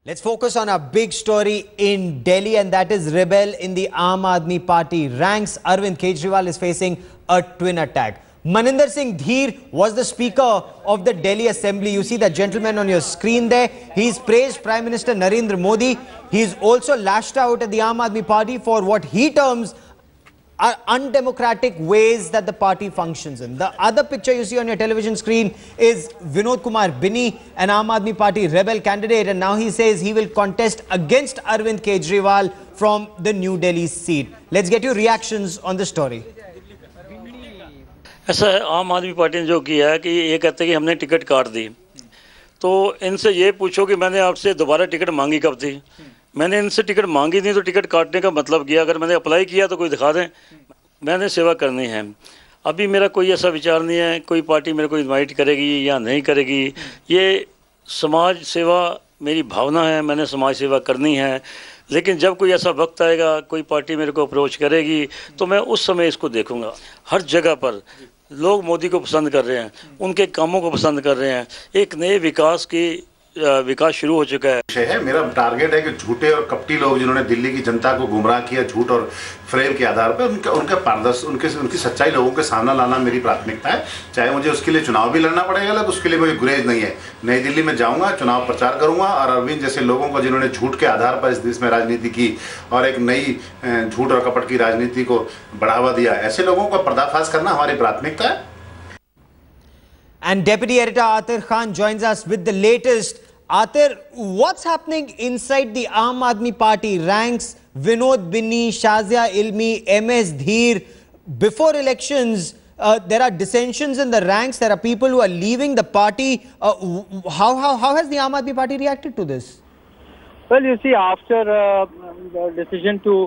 Let's focus on a big story in Delhi, and that is rebel in the Aam Aadmi Party ranks. Arvind Kejriwal is facing a twin attack. Maninder Singh Dheer was the Speaker of the Delhi Assembly. You see that gentleman on your screen there. He's praised Prime Minister Narendra Modi. He's also lashed out at the Aam Aadmi Party for what he terms are undemocratic ways that the party functions in. The other picture you see on your television screen is Vinod Kumar, Binny, an Aam Aadmi Party rebel candidate, and now he says he will contest against Arvind Kejriwal from the New Delhi seat. Let's get your reactions on the story. ऐसा है, आम आदमी party ने जो किया है कि ये कहते हैं कि हमने टिकट काट दी, तो इनसे ये पूछो कि मैंने आपसे दोबारा टिकट मांगी कब थी। मैंने इनसे टिकट मांगी थी तो टिकट काटने का मतलब किया, अगर मैंने अप्लाई किया तो कोई दिखा दें। मैंने सेवा करनी है। अभी मेरा कोई ऐसा विचार नहीं है कोई पार्टी मेरे को इनवाइट करेगी या नहीं करेगी। ये समाज सेवा मेरी भावना है, मैंने समाज सेवा करनी है। लेकिन जब कोई ऐसा वक्त आएगा, कोई पार्टी मेरे को अप्रोच करेगी, तो मैं उस समय इसको देखूंगा। हर जगह पर लोग मोदी को पसंद कर रहे हैं, उनके कामों को पसंद कर रहे हैं। एक नए विकास शुरू हो चुका है। मेरा टारगेट है कि झूठे और कपटी लोग जिन्होंने दिल्ली की जनता को गुमराह किया झूठ और फ्रेम के आधार पर, उनकी सच्चाई लोगों के सामने लाना मेरी प्राथमिकता है। चाहे मुझे उसके लिए चुनाव भी लड़ना पड़ेगा, तो उसके लिए कोई गुरेज नहीं है। नई दिल्ली में जाऊंगा, चुनाव प्रचार करूंगा और अरविंद जैसे लोगों को जिन्होंने झूठ के आधार पर इस देश में राजनीति की और एक नई झूठ और कपट की राजनीति को बढ़ावा दिया, ऐसे लोगों का पर्दाफाश करना हमारी प्राथमिकता है। And Deputy Editor Atir Khan joins us with the latest. Atir, what's happening inside the Aam Aadmi Party ranks? Vinod, Binny, Shazia, Ilmi, MS, Dheer. Before elections, there are dissensions in the ranks. There are people who are leaving the party. How has the Aam Aadmi Party reacted to this? Well, you see, after the decision to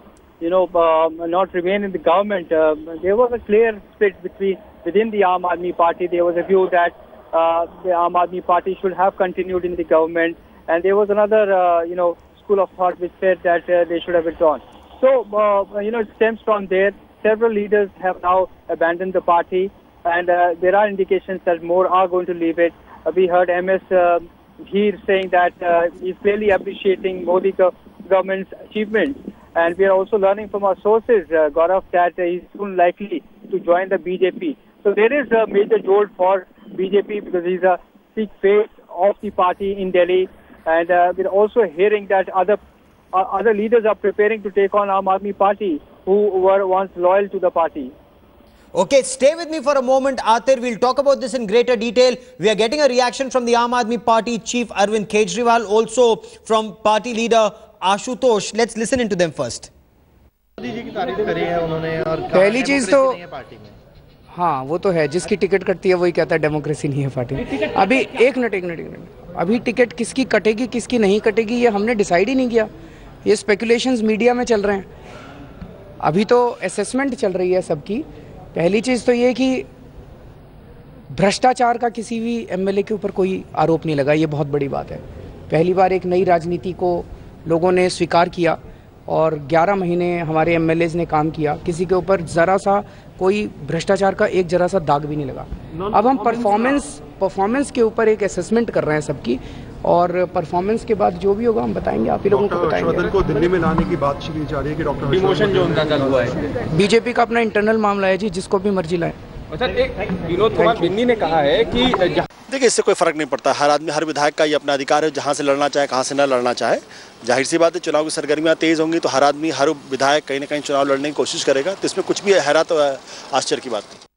not remain in the government, there was a clear split within the Aam Aadmi Party. There was a view that the Aam Aadmi Party should have continued in the government, and there was another school of thought which said that they should have withdrawn. So it stems from there. Several leaders have now abandoned the party, and there are indications that more are going to leave it. We heard MS Dheer saying that he's clearly appreciating Modi government's achievements, and we are also learning from our sources, Gaurav, that he's soon likely to join the BJP. So there is a major jolt for BJP because he's a big face of the party in Delhi, and we're also hearing that other leaders are preparing to take on Aam Aadmi Party who were once loyal to the party. Okay, stay with me for a moment, Atir. We'll talk about this in greater detail. We are getting a reaction from the Aam Aadmi Party Chief Arvind Kejriwal, also from party leader Ashutosh. Let's listen into them first. पहली चीज तो हाँ वो तो है, जिसकी ticket कटती है वही कहता है डेमोक्रेसी नहीं है पार्टी में। अभी एक मिनट अभी टिकट किसकी कटेगी किसकी नहीं कटेगी ये हमने डिसाइड ही नहीं किया। ये स्पेकुलेशंस मीडिया में चल रहे हैं। अभी तो असेसमेंट चल रही है सबकी। पहली चीज़ तो ये कि भ्रष्टाचार का किसी भी एमएलए के ऊपर कोई आरोप नहीं लगा, ये बहुत बड़ी बात है। पहली बार एक नई राजनीति को लोगों ने स्वीकार किया और 11 महीने हमारे एमएलएज ने काम किया, किसी के ऊपर ज़रा सा कोई भ्रष्टाचार का एक जरा सा दाग भी नहीं लगा। अब हम परफॉर्मेंस के ऊपर एक असेसमेंट कर रहे हैं सबकी, और परफॉर्मेंस के बाद जो भी होगा हम बताएंगे, आप ही लोगों को बताएंगे। को दिल्ली में लाने की बात चली जा रही है कि डॉक्टर डिमोशन जो उनका कल हुआ है, बीजेपी का अपना इंटरनल मामला है जी, जिसको भी मर्जी लाए। विनोद कुमार बिन्नी ने कहा है कि देखिए इससे कोई फर्क नहीं पड़ता। हर आदमी, हर विधायक का ये अपना अधिकार है, जहाँ से लड़ना चाहे, कहाँ से न लड़ना चाहे। जाहिर सी बात है, चुनाव की सरगर्मियाँ तेज होंगी तो हर आदमी, हर विधायक कहीं ना कहीं चुनाव लड़ने की कोशिश करेगा, तो इसमें कुछ भी हैरत आश्चर्य की बात नहीं।